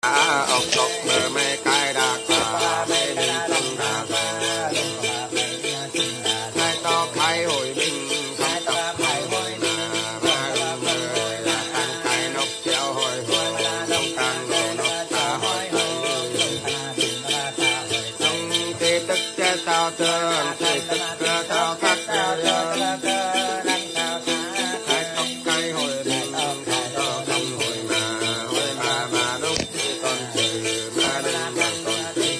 ốc cốc mơ mê cái đạc bà mê đình tâm đà hai to khai hồi bình không tập khai hồi mà rung mơ là tăng khai nốc chéo hồi hồi nông càng nô nốc ta hồi nông tê tức che tao thương tê tức cơ tao khắc khai tóc khai hồi bình không to không hồi mà nốc con trừ mà đừng mà con trừ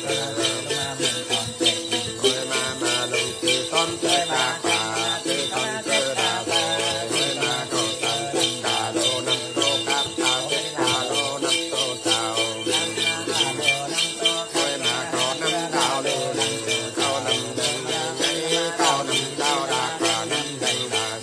hồi mà lùng trừ con trừ đà bà trừ con trừ đà bà hồi mà cầu tầm đà đô năm tô cáp tao chết đà đô năm tô tao hồi mà có năm đào lên cao năm đừng nhảy cao năm đào đà bà năm đành đà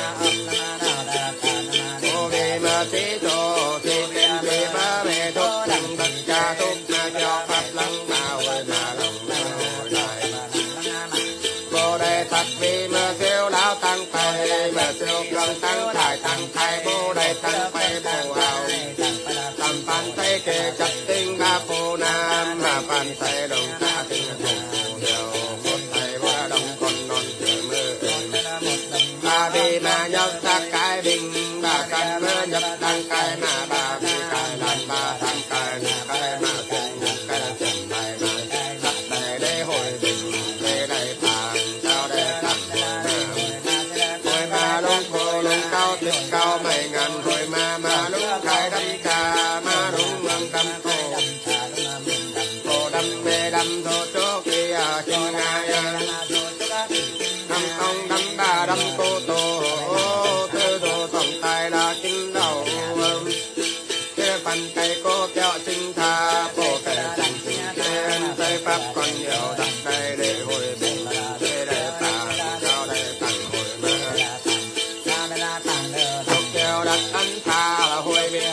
ô về mà thế tô thế tên về ba về thúc đằng tất cả thúc mà cho pháp lăng bao mà lòng hồi lại bồ đề thật vì mà kêu lão tăng phải mà kêu gần tăng thải bồ đề tăng phải bồ hào tầm pan tay kề chặt tinh ba phù nam mà pan tay đồng ta tinh phù đều một tay ba đồng con non chờ mơ ba đi mà nhập ta cái bình ba căn mơ nhập tăng cái mà ba đi cái làm ba thằng cái mà cái là chẳng bài mà đặt đây để hồi bình để đây tàng cao để tàng hồi mà lung khô lung cao thịt cao mày ngàn hồi mà lung khai đâm ca mà lung ngâm đâm cô đâm mê đâm thô chỗ kia trên ngay đâm ông đâm ba đâm cô tô tư đồ tổng tài là kinh đầu cái phần cây cô kẹo sinh tha bộ kẻ sinh thiên tây pháp còn nhiều đặt đây để hồi bình để tàng cao để tàng hồi mơ cô kẹo đặt ăn tha là hồi bình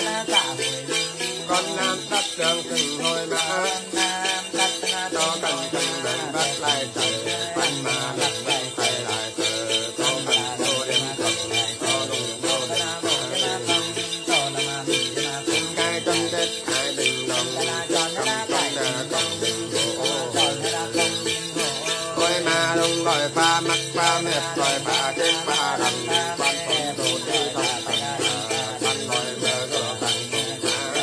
con nam đất đường từng hồi mơ cho cần chân đừng bắt lại trời bắt mà lắc bay tay lại từ có phần cô đem cầm có đúng cô cái chân kết hai bình đồng cầm cầm bình ôi mà lung gọi pha mắt pha mệt gọi pha kết pha đầm quan phong đồ đi thong quan gọi mơ đồ tăng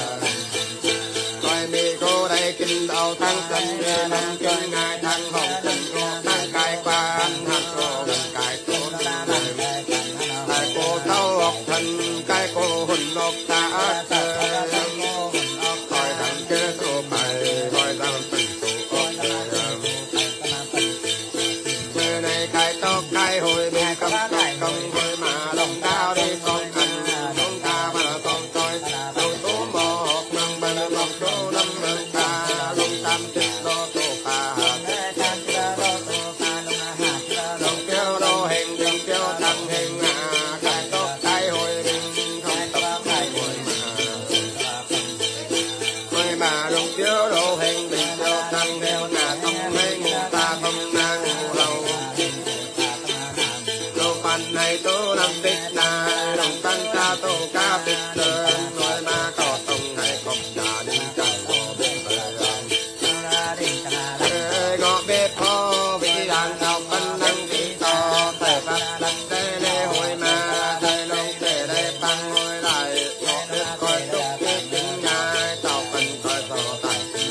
gọi mi cô đây kinh đầu tăng cân năm chân ngày thăng hồng tinh cô tăng cai quan hạt cô gần cai cô tại cô tao học thần cái cô hồn lộc ta coi thằng kia số bài coi thằng tình số bữa này cái tóc cái hồi mình cầm không hồi mà lòng cao đi con ăn con ta mà con coi đầu số một mừng mừng một số năm mừng ta lòng tam chết lo tô pha lòng kêu đô hình đừng kêu tăng hình cái tóc cái hồi mình không tập cái hồi mà lòng kêu đô hình đừng kêu tăng hình không mấy ngủ ta không năng ngủ lâu lô pan này tô năm tích này lòng tăng ca tô ca tích đơn nói mà có tông này không trả đi chẳng có biết ngọ bếp ho vì đàn thọc phân năng tí to thể phát đăng tê lê hồi mà thầy nông tê đây băng hồi lại ngọ bếp coi túc cái chứng nhai tàu phân coi tàu tại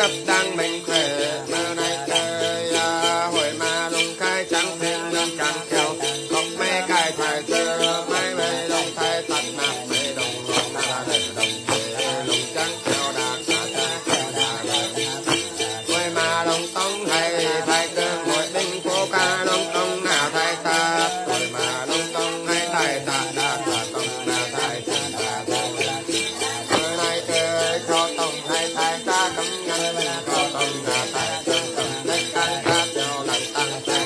gấp đang mình khỏe mà này trời hồi mà lùng khai trắng thêm lên trắng kẹo không mấy cái thải chờ mấy mấy lùng khai tận nạp mấy đồng lùng na để đồng lùng trắng kẹo đà hồi mà lùng tông thầy cơ ngồi đinh phố ca lùng tông nào thầy ta hồi mà lùng tông hay thầy ta đà tông na thầy ta hồi này trời cho tông hay thầy ta cấm ngăn cho tông na thầy ta cấm lấy căn ta theo lần tăng ta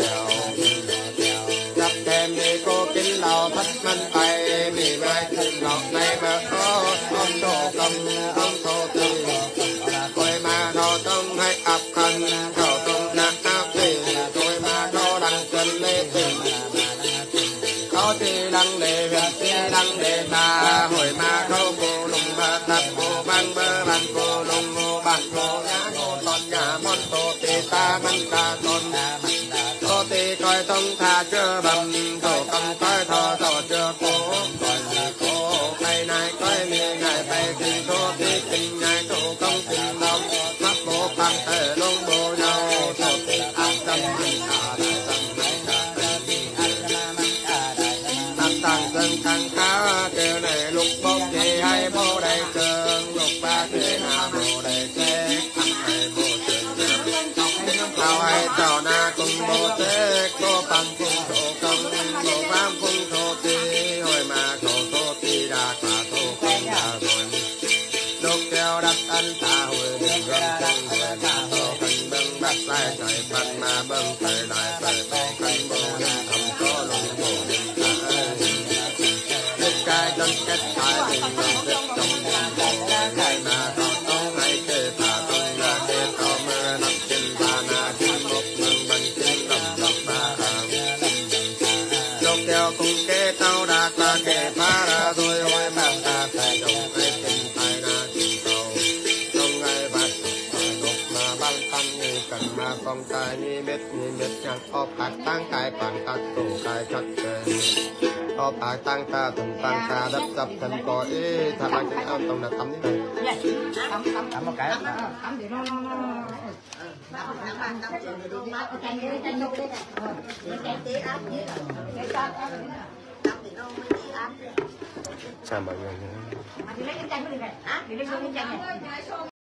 gặp thêm đi cô kính lầu thất minh tay mì mai thương lộc này mà có ông thổ cầm ông thổ tư tôi mà thổ tông hay ập khăn thổ tông nát áp thì tôi mà thổ đăng chân lê tình có thì đăng lê huyền thì đăng lê ta hồi mà thổ cô lùng bà thật cô ban bơ ban cô lùng cô ban cô nhá cô toàn nhà môn thổ thì ta ban ta tôn thổ thì coi tông tha chưa bằng thổ công coi thọ thọ chưa cố coi là cố ngày nay coi mi ngày bay kinh thổ thì kinh ngày thổ công kinh đông mắt bộ phăng thể lông bộ nhau thổ thì áp tâm mình đại tâm mình áp tăng dân tăng khá kêu này lục bông thì hay bố đầy trường lục ba thế nào bố đầy xe thằng này bố trường nào hay trò na cùng bố thế cô bằng cùng thổ công cô bám cùng thổ ti hồi mà thổ ti đã cả thổ công đã rồi đốt keo đặt ăn ta hồi đường gom chân hồi ta thổ khăn bưng bắt lại trời bắn mà bưng trời lại trời thổ khăn bố nên thầm có lùng bố nên ta đứt cái chân kết thái bình đồng đứt trong đường ngày mà thọ tông hay kê thả tông ra đê thọ mơ nằm trên ba na trên một mừng bằng trên đồng đồng ba hàng đốt keo cùng kê tao đã ta kê phá ra thôi hồi mà ta phải đồng hay kinh tai na trên tàu trong ngày bát đột mà băng tăng như cần mà phong tai như biết nhạc o bạc tăng cái bản tắc tổ cái chắc trời o bạc tăng ta từng tăng ta đất dập thần có ý thật là cái ao tông là tắm thế này tắm một cái tắm để nó chào mọi người.